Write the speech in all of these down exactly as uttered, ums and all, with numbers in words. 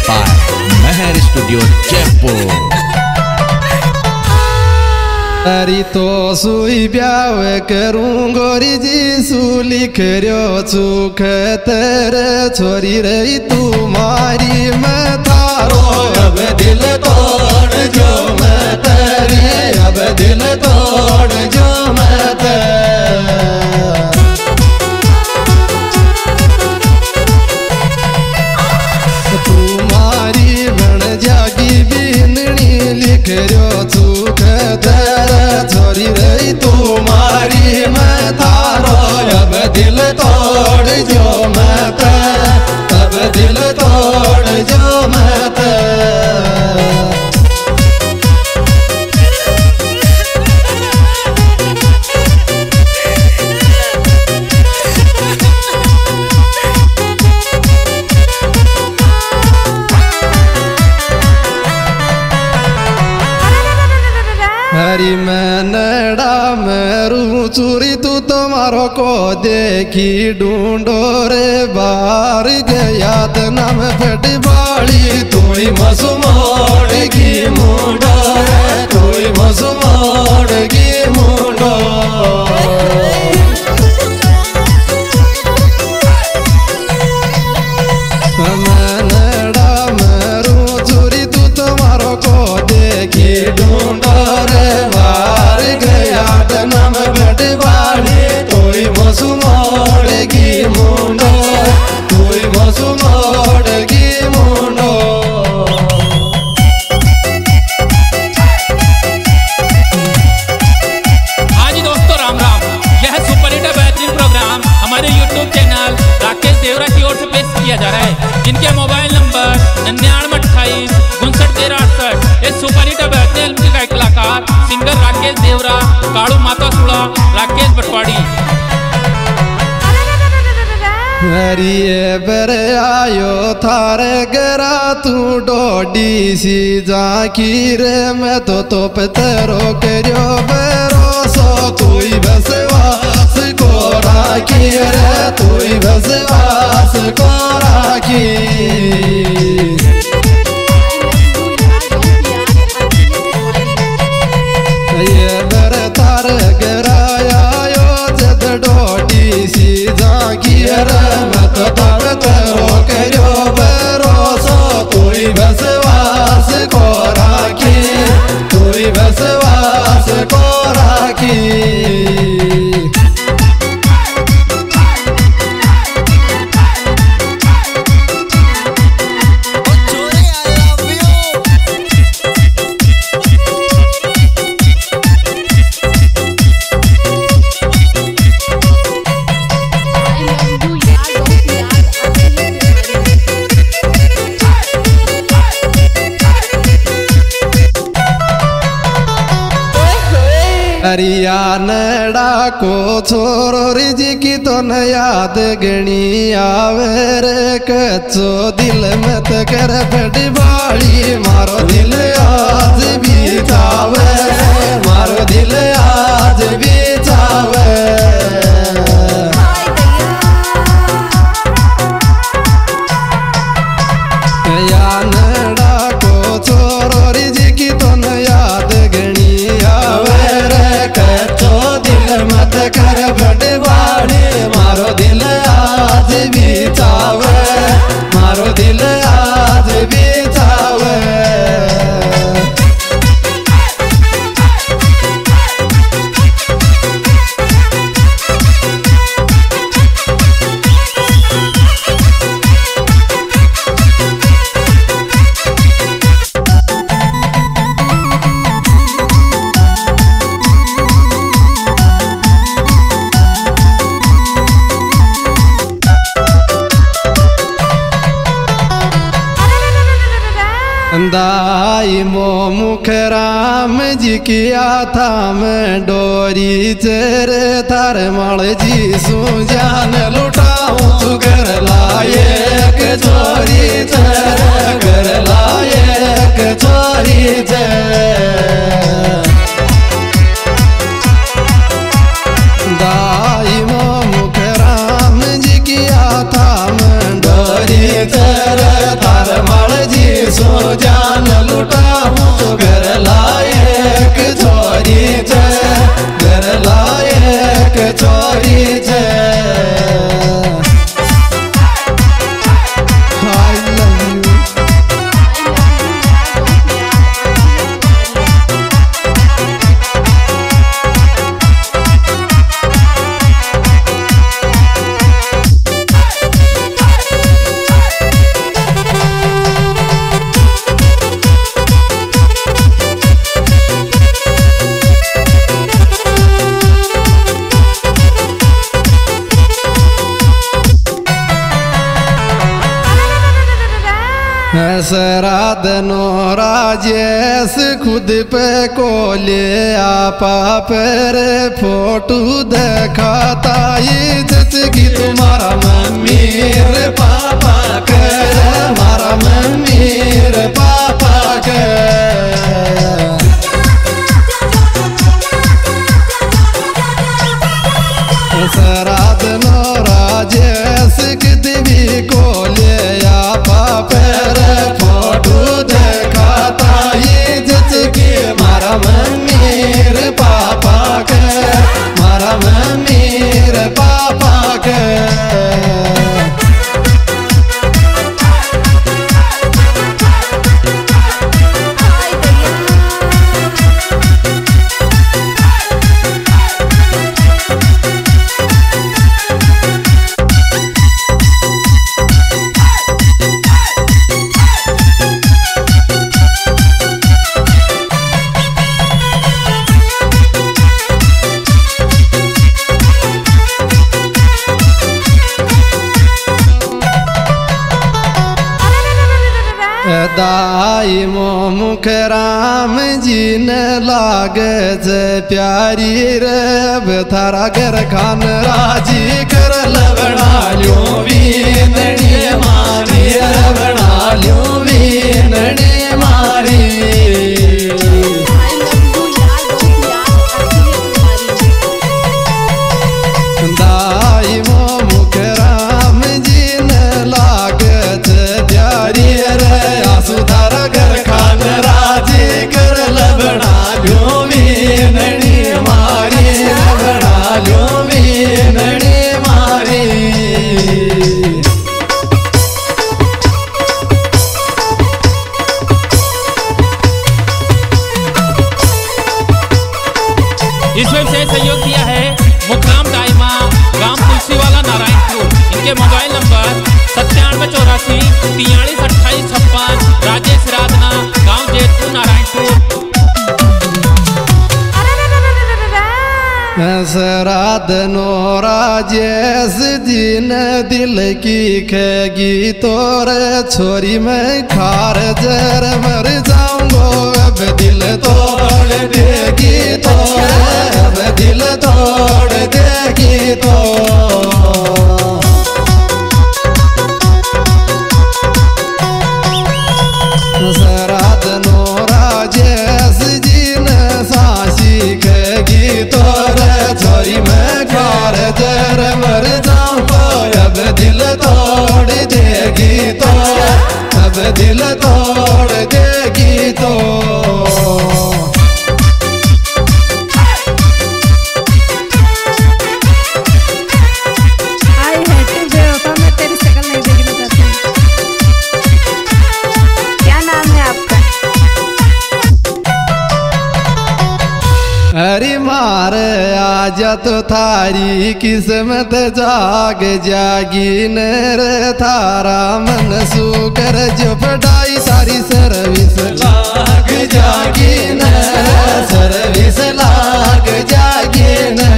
by Meher Studio Jaypur. तारी तो सुई ब्याव करूं गोरी जी सूली खरियो चुख तेरे छोरी रही तू मारी मैं थारो अब दिल तोड़ जो मैं तेरी अब दिल तोड़ जो मैं तेरी तू मारी बन जागी बिननी लिख रो चुख तेरे छोरी रही तू मारी मैं थारो अब दिल तोड़ जो मैं तेरी अब दिल तोड़ जो मैं तेरी हरी मैं नड़ा मेरू चूरी तू तुम्हारो को देखी ढूंढो रे बाहर गया नाम फट बाड़ी तोई मसुमोड़ की मुंडो रे तोई मसुमोड़ की मुंडो मैं नड़ा मेरू चूरी तू तुम्हारो को देखी ढूंढो नाम बटवाड़ी तोई मसुमोड़ की मुंडो तोई मसुमोड़ की मुंडो। हाँ जी दोस्तों राम राम, यह सुपर हिट बेहतरीन प्रोग्राम हमारे यूट्यूब चैनल राकेश देवरा की ओर से पेश किया जा रहा है, जिनके मोबाइल नंबर निन्यानवे अट्ठाईस उनसठ तेरह अड़सठ। इस सुपर हिट बेहतरीन फिल्म का कलाकार सिंगर राकेश देवरा, काड़ू माता सुड़ा, राकेश बटवाड़ी। हरिये बर आयो थारे गरा तू डोडी सी जाकी रे मैं तो तो पतरो करो भरोसो तुई बसवास को राखी रे तुई बसवास को राखी। ये बर थार गराया यो जद डोडी सी जाकी रे मैं तो तब तरो करो भरोसो तुई बसवास को राखी तुई बसवास को राखी। हरियाणा को छोरो रिजी की तो न याद गणी आवे रे कच्चो दिल में तो कर बड़ी बाड़ी मारो दिल आज भी जावे मारो दिल आज भी जावे। हरियाणा को छोरो रिजी की तो न याद गणी आवे कच्चो दिल मत कर बटवाड़ी मारो दिल आज भी चावे मारो दिल आज भी चावे। दाई मो मुख राम जी किया था मैं डोरी चेरे थार मल जी सु जान लुटाऊं तू कर लायक चोरी चेरे कर लायक चोरी चेरे। दाई मो मुख राम जी किया था मैं डोरी चेरे थार मल जी श्राद्धनो राजेश खुद पे को ले आपा पर फोटो दिखाता ये जचगी तुम्हारा मम्मी रे पापा कर हमारा मम्मी रे पापा कर श्राद्धनो राजेश कितवी को ले आपा पर फोटो दिखाता ये जचगी मारा मम्मी रे पापा के मारा मम्मी रे पापा के दाई मो मुख राम जी न लागे जे प्यारी रे थारा घर खान राजी कर लवड़ा ल्यो वीनड़ी मारी लवड़ा ल्यो वीनड़ी मारी दाई मो मुख राम जी न लागे जे प्यारी रे सुधार घर खान राजी कर लबड़ा ल्यो वीनड़ी मारी लबड़ा ल्यो वीनड़ी मारी इस वेब से सहयोग दिया है मुकराम दाइमा गांव तुलसी वाला नारायणपुर। इनके मोबाइल नंबर सत्तानवे चौरासी तियालीस अट्ठाईस छप्पन। राजेश राधना गांव जेतपुर नारायणपुर। श्राद्धनो राजेश दिन दिल की खेगी तोर छोरी में खार जर मर जाऊंगो अब दिल तोड़ देगी तोर अब दिल तोड़ देगी तो श्राद्धनो राजेश जी न सासी खेगी तोर छोरी में खार जर मर जाऊंगो अब दिल तोड़ देगी तो अब दिल तोड़ देगी तो हरी मार आजा तो थारी किस्मत जाग जागी नर थारा मन सुकर जो पढ़ाई सारी सर्विस लाग जागी न सर्विस लाग जागी न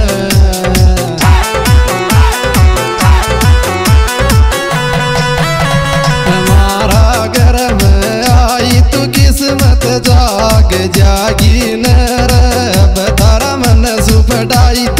हमारा घर में आई तो किस्मत जाग जागी नर तारा मन सुपटाई